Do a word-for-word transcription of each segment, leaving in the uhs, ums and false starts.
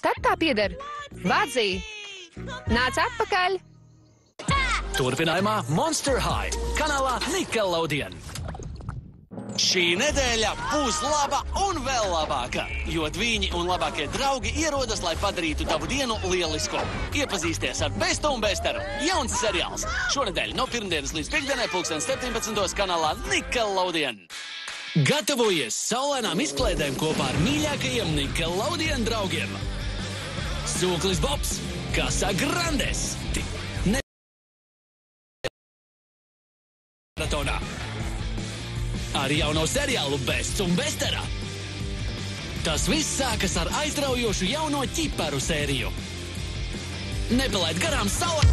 Tad tā pieder. Vadzī, nāc atpakaļ! Turpinājumā Monster High kanālā Nickelodeon. Šī nedēļa būs laba un vēl labāka, jo dviņi un labākie draugi ierodas, lai padarītu tavu dienu lielisku. Iepazīsties ar Bestu un Besteru. Jauns seriāls. Šonedēļ no pirmdienas līdz piekdienai pulksten septiņpadsmitos kanālā Nickelodeon. Gatavojies saulainām izklaidēm kopā ar mīļākajiem Nickelodeon draugiem. Sūklis Bobs, Casa Grandes. Maratonā. Ar jauno seriālu Bests un Bestera. Tas viss sākas ar aizraujošu jauno ķiparu sēriju. Nepalaid garām saula...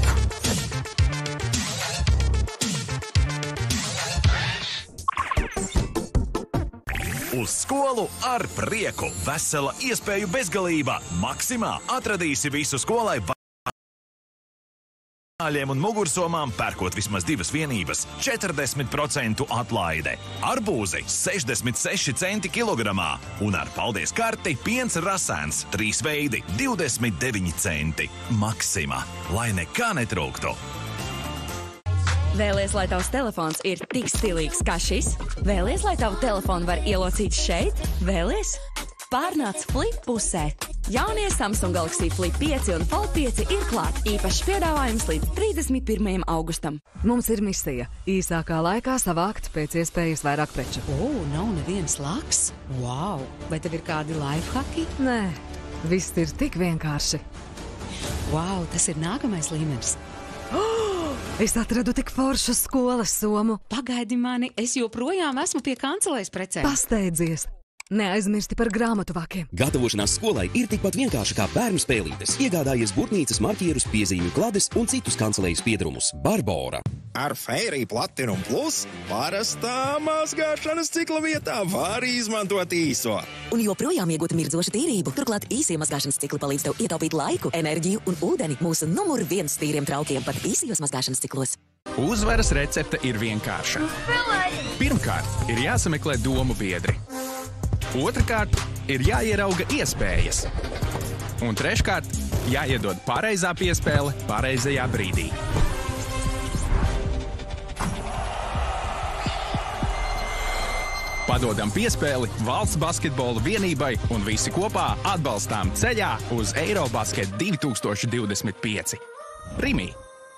Uz skolu ar prieku. Vesela iespēju bezgalība. Maksimā atradīsi visu skolai vaļiem un mugursomām, pērkot vismaz divas vienības, četrdesmit procentu atlaide. Arbūzi sešdesmit seši centi kilogramā un ar paldies karti piens rasēns, trīs veidi, divdesmit deviņi centi. Maksima, lai nekā netrūktu. Vēlies, lai tavs telefons ir tik stilīgs kā šis? Vēlies, lai tavu telefonu var ielocīt šeit? Vēlies? Pārnāc Flip pusē. Jaunie Samsung Galaxy Flip pieci un Fold pieci ir klāt. Īpašs piedāvājums līdz trīsdesmit pirmajam augustam. Mums ir misija īsākā laikā savākt pēc iespējas vairāk preču. O, nav nevienas laks? Wow! Vai tev ir kādi lifehaki? Nē, viss ir tik vienkārši. Wow, tas ir nākamais līmenis. Es atradu tik foršu skolas somu. Pagaidi mani, es joprojām esmu pie kancelēs precēm. Pasteidzies! Neaizmirsti par grāmatu vakiem. Gatavošanās skolai ir tikpat vienkārši kā bērnu spēlītes. Iegādājies burtnīcas, marķierus, piezīmju klades un citus kancelējas piedrumus. Barbora. Ar Fairy Platinum Plus parastā mazgāšanas cikla vietā var izmantot īso. Un joprojām iegūt mirdzošu tīrību. Turklāt īsie mazgāšanas cikli palīdz tev ietaupīt laiku, enerģiju un ūdeni mūsu numur viens tīriem traukiem pat īsajos mazgāšanas ciklos. Uzvaras recepte ir vienkārša. Pirmkārt, ir jāsameklē domu biedri. Otrakārt, ir jāierauga iespējas. Un treškārt, jāiedod pareizā piespēle pareizajā brīdī. Padodam piespēli valsts basketbola vienībai un visi kopā atbalstām ceļā uz Eirobasket divi tūkstoši divdesmit pieci. Rimi!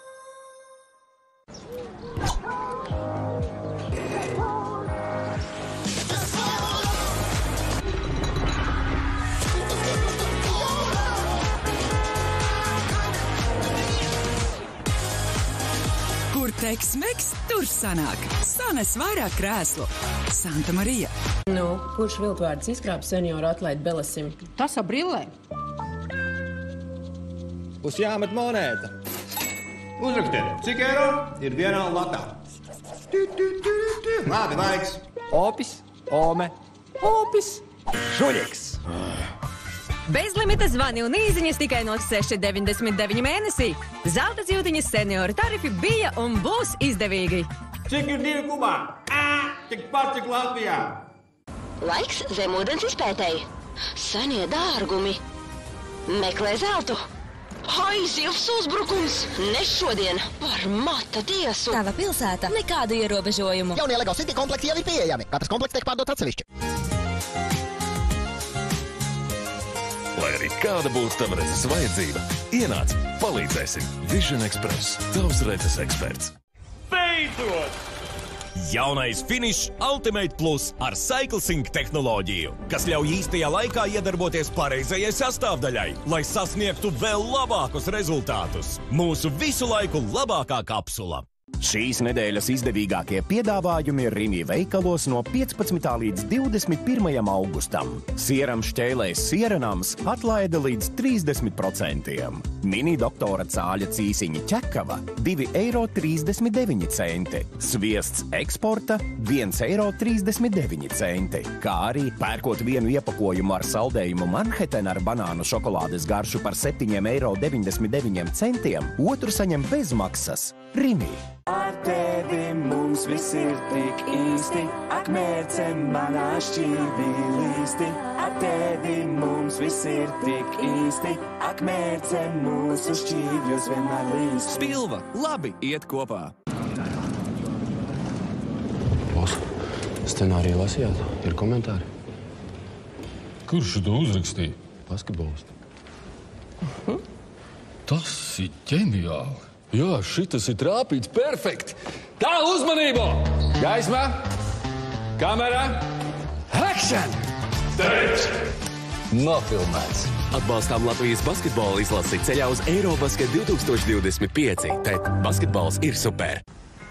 Teksmeks, tur sanāk. Sanes vairāk krēslu. Santa Marija. Nu, kurš viltvārds izkrāp senioru atlaid Belesim? Tas ar brillē. Uz jāmet monēta. Uzrakstiet, cik eiro ir vienā latā. Labi, laiks. Opis, ome, opis, šuļiks. Bezlimita zvani un īziņas tikai no seši deviņdesmit deviņi mēnesī. Zelta zīltiņas senioru tarifi bija un būs izdevīgi. Cik ir divi kubā? Ā, tik pats, cik Latvijā. Laiks zemūdens izpētēji. Senie dārgumi. Meklē zeltu. Haizivs uzbrukums. Ne šodien par mata tiesu. Tava pilsēta. Nekādu ierobežojumu. Jaunie Lego City komplekti jau ir pieejami. Katrs komplekts tiek pārdot atsevišķi. Lai arī kāda būtu tava redzes vajadzība, ienāc, palīdzēsim. Vision Express, tavs redzes eksperts. Beidzot! Jaunais Finish Ultimate Plus ar CycleSync tehnoloģiju, kas ļauj īstajā laikā iedarboties pareizajai sastāvdaļai, lai sasniegtu vēl labākus rezultātus. Mūsu visu laiku labākā kapsula. Šīs nedēļas izdevīgākie piedāvājumi ir Rimi veikalos no piecpadsmitā līdz divdesmit pirmajam augustam. Sieram šķēlēs sieranams atlaide līdz trīsdesmit procentiem. Mini doktora cāļa cīsiņa ķekava divi eiro trīsdesmit deviņi centi. Sviests eksporta viens eiro trīsdesmit deviņi centi. Kā arī pērkot vienu iepakojumu ar saldējumu Manhattan ar banānu šokolādes garšu par septiņi eiro deviņdesmit deviņi centiem, otru saņem bez maksas. Rimi. Ar tevi mums viss ir tik īsti. ak mērcen manā šķīvīlīsti, ar tevi mums viss ir tik īsti, ak mērcen mūsu šķīvjos vienmēr līst. Spilva, labi iet kopā. Boss, scenāriju lasījāt? Ir komentāri? Kurš to uzrakstīja? Basketbolisti. Uh-huh. Tas ir ģeniāli. Jā, šitas ir trāpīts perfekti. Tā, uzmanību! Gaisma, kamera, action! Teic! Nofilmēts. Atbalstām Latvijas basketbola izlasi ceļā uz Eirobasket divtūkstoš divdesmit pieci. Tēt, basketbols ir super.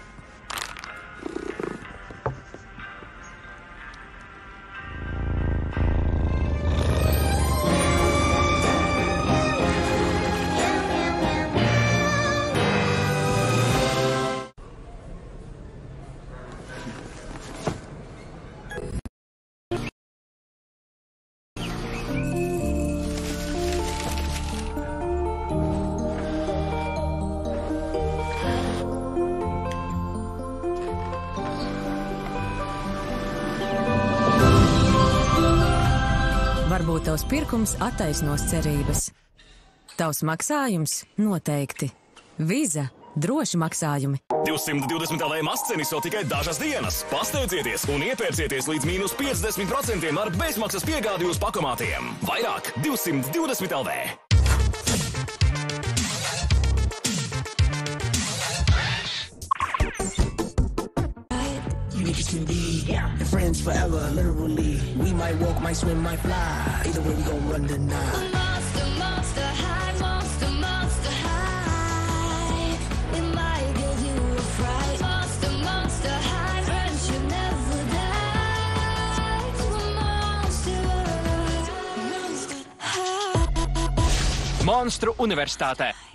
Varbūt tavs pirkums attaisnos cerības. Tavs maksājums noteikti. Visa – droši maksājumi. divsimt divdesmit L V mascenis vēl tikai dažas dienas. Pasteidzieties un iepērcieties līdz mīnus piecdesmit procentiem ar bezmaksas piegādi uz pakomātiem. Vairāk divsimt divdesmit L V. Niggas can be friends forever, literally. We might walk, might swim, might fly. Either way, we gon' run the night. Monster, monster high, monster, monster high. We might give you a fright. Monster, monster high, friendship never dies. We're monster, monster high. Monstru universitātē.